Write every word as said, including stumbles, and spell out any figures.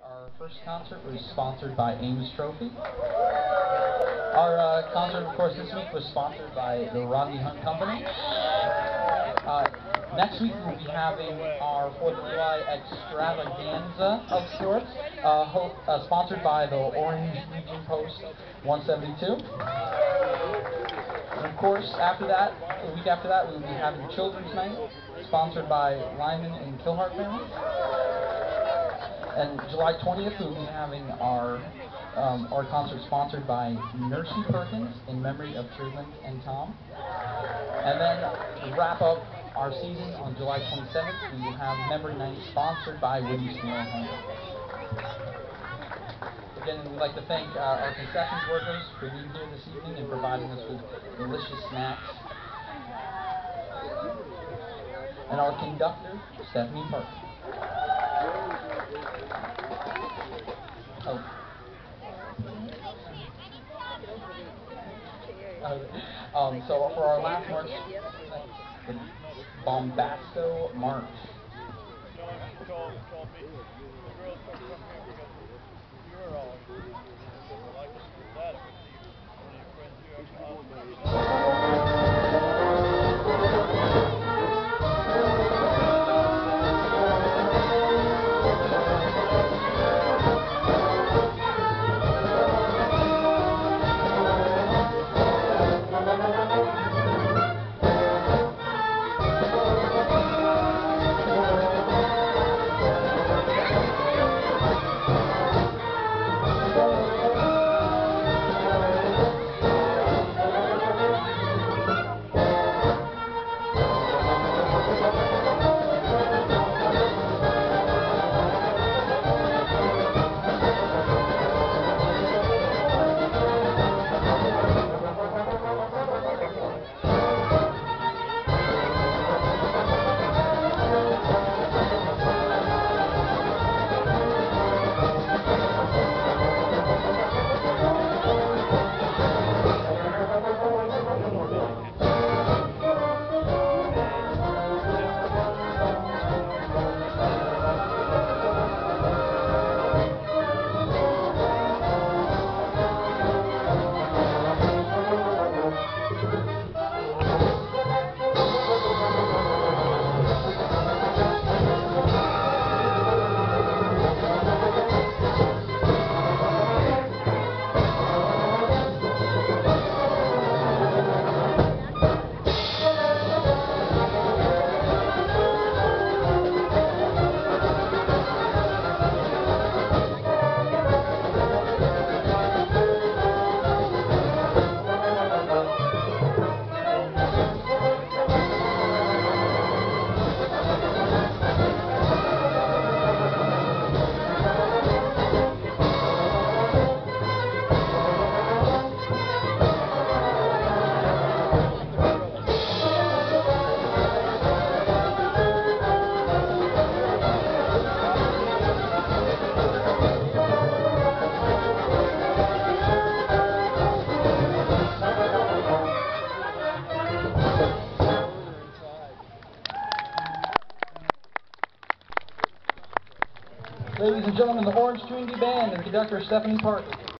Our first concert was sponsored by Ames Trophy. Our uh, concert, of course, this week was sponsored by the Rodney Hunt Company. Uh, next week we'll be having our fourth of July extravaganza of sorts, uh, ho uh, sponsored by the Orange Region Post one seventy-two. And of course, after that, a week after that, we will be having Children's Night, sponsored by Lyman and Kilhart family. And July twentieth, we'll be having our um, our concert sponsored by Nursey Perkins in memory of Trillian and Tom. And then to wrap up our season on July twenty-seventh, we will have Memory Night sponsored by Woody's Funeral Home. Again, we'd like to thank uh, our concessions workers for being here this evening and providing us with delicious snacks. And our conductor, Stephanie Parker. Oh. Uh, um, so for our last march, the Bombasto March. Ladies and gentlemen, the Orange Community Band and conductor Stephanie Parker.